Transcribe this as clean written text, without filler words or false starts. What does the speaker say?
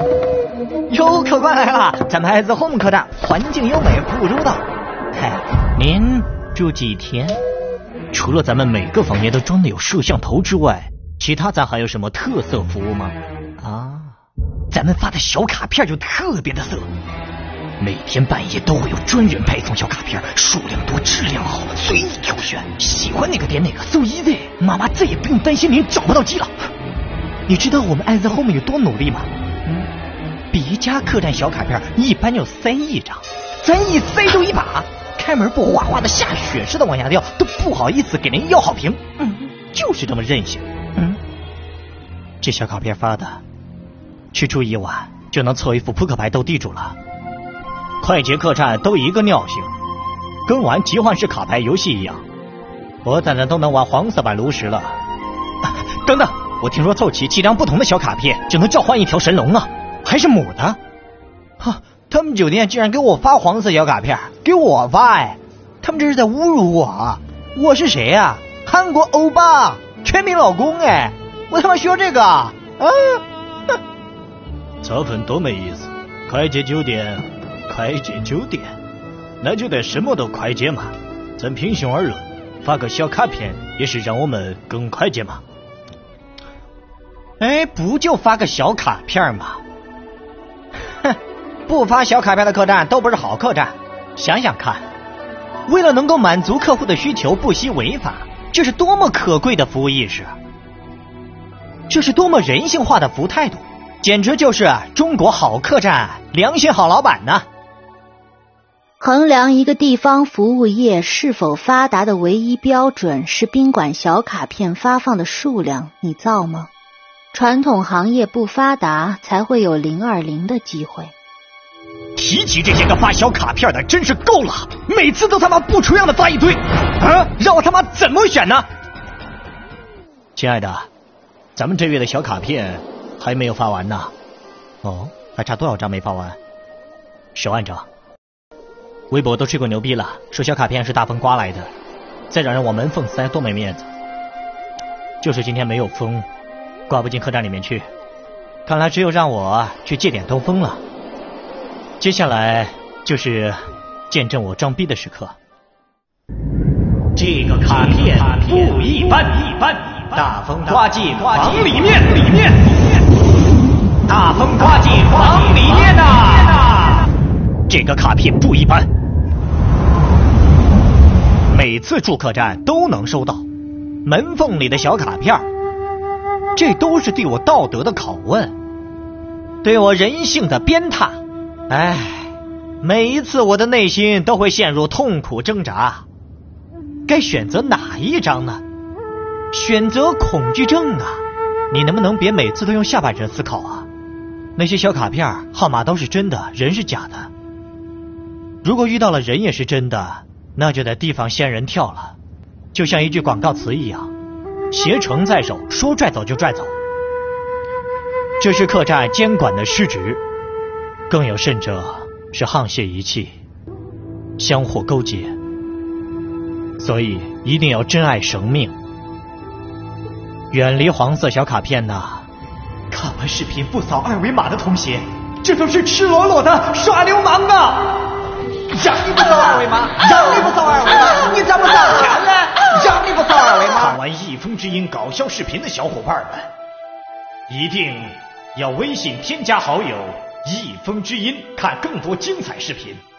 哟，客官来了，咱们爱子 home 客栈环境优美，服务周到。 您住几天？除了咱们每个房间都装的有摄像头之外，其他咱还有什么特色服务吗？ 咱们发的小卡片就特别的色， 每天半夜都会有专人派送小卡片，数量多，质量好，随意挑选，喜欢哪个点哪个，so easy，妈妈再也不用担心您找不到机了。 你知道我们爱子 home 有多努力吗？别家客栈小卡片一般就塞一张，咱一塞就一把，开门不哗哗的下雪似的往下掉，都不好意思给人要好评。就是这么任性。这小卡片发的，去住一晚就能凑一副扑克牌斗地主了。快捷客栈都一个尿性，跟玩集换式卡牌游戏一样，我在那都能玩黄色版炉石了。等等，我听说凑齐7张不同的小卡片就能召唤一条神龙啊，还是母的。他们酒店竟然给我发黄色小卡片，给我发他们这是在侮辱我。我是谁啊？韩国欧巴，全民老公我他妈需要这个这份多没意思。快捷酒店，那就得什么都快捷嘛。咱平心而论，发个小卡片也是让我们更快捷嘛。 不就发个小卡片吗？不发小卡片的客栈都不是好客栈。想想看，为了能够满足客户的需求，不惜违法，这是多么可贵的服务意识，这是多么人性化的服务态度，简直就是中国好客栈，良心好老板呢。 衡量一个地方服务业是否发达的唯一标准是宾馆小卡片发放的数量，你造吗？传统行业不发达，才会有020的机会。 提起这些个发小卡片的真是够了，每次都他妈不出样的发一堆让我他妈怎么选呢？亲爱的，咱们这月的小卡片还没有发完呢。还差多少张没发完？10万张。微博都吹过牛逼了，说小卡片是大风刮来的，再让我门缝塞多没面子。就是今天没有风，刮不进客栈里面去，看来只有让我去借点兜风了。接下来就是见证我装逼的时刻。这个卡片不一般，大风刮进房里面，大风刮进房里面呐！这个卡片不一般，每次住客栈都能收到门缝里的小卡片，这都是对我道德的拷问，对我人性的鞭挞。每一次我的内心都会陷入痛苦挣扎，该选择哪一张呢？选择恐惧症啊！你能不能别每次都用下半身思考啊？那些小卡片号码都是真的，人是假的。如果遇到了人也是真的，那就得提防仙人跳了。就像一句广告词一样，携程在手，说拽走就拽走。这是客栈监管的失职，更有甚者是沆瀣一气，相互勾结，所以一定要珍爱生命，远离黄色小卡片呐！看完视频不扫2维码的同学，这都是赤裸裸的耍流氓啊！让你不扫2维码，让你不扫2维码，你怎么扫钱呢？让你不扫2维码！看完一封之音搞笑视频的小伙伴们，一定要微信添加好友一封之音，看更多精彩视频。